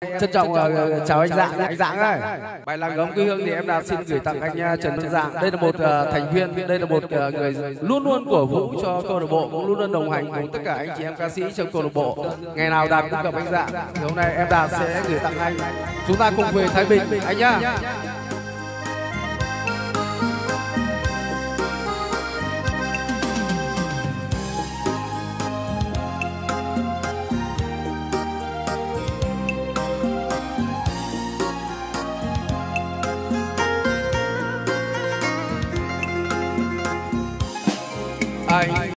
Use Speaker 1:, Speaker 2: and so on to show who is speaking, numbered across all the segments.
Speaker 1: Trân trọng chào anh Dạng, anh Dạng ơi. Bài Làng Gốm Quê Hương thì em Đạt xin gửi tặng anh Trần Văn Dạng. Đây là một thành viên, đây là một người luôn luôn cổ vũ cho câu lạc bộ, cũng luôn luôn đồng hành cùng tất cả anh chị em ca sĩ trong câu lạc bộ. Ngày nào Đạt cũng gặp anh Dạng. Thì hôm nay em Đạt sẽ gửi tặng anh. Chúng ta cùng về Thái Bình anh nhá. Anh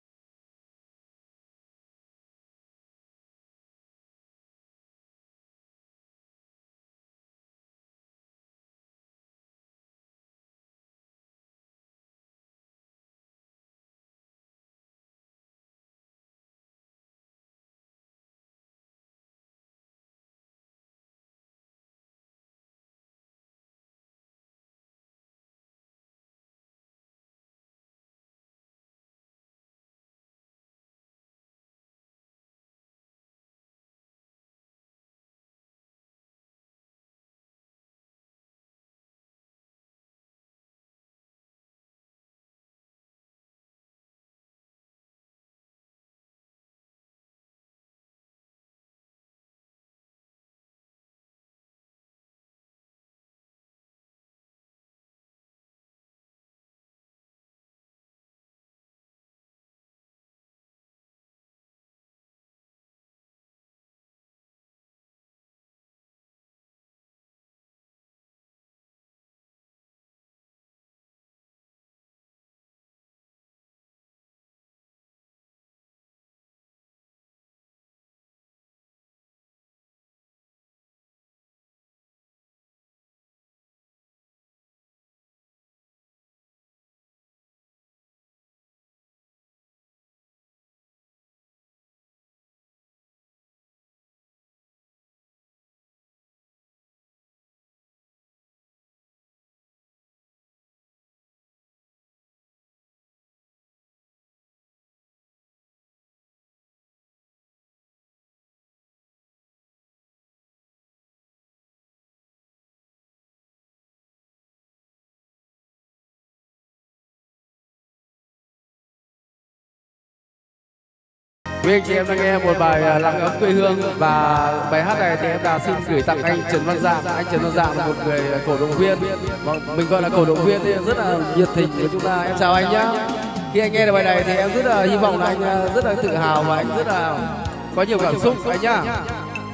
Speaker 1: quý anh chị em đang nghe một bài Làng Gốm Quê Hương, và bài hát này thì em Đạt xin gửi tặng anh Trần Văn Dạng. Anh Trần Văn Dạng là một người cổ động viên, mình gọi là cổ động viên thì rất là nhiệt tình của chúng ta. Em chào anh nhá. Khi anh nghe được bài này thì em rất là hy vọng là anh rất là tự hào và anh rất là có nhiều cảm xúc anh nhá.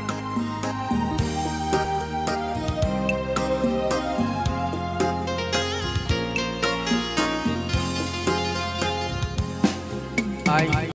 Speaker 1: Anh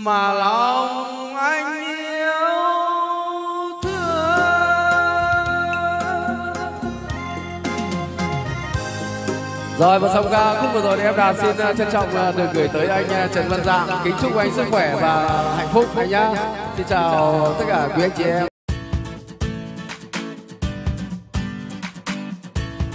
Speaker 1: mà lòng anh yêu thương. Rồi một song ca khúc vừa rồi thì em Đạt xin trân trọng được gửi tới anh Trần Văn Dạng, kính chúc anh sức khỏe và hạnh phúc anh nhá. Xin chào tất cả quý anh chị em.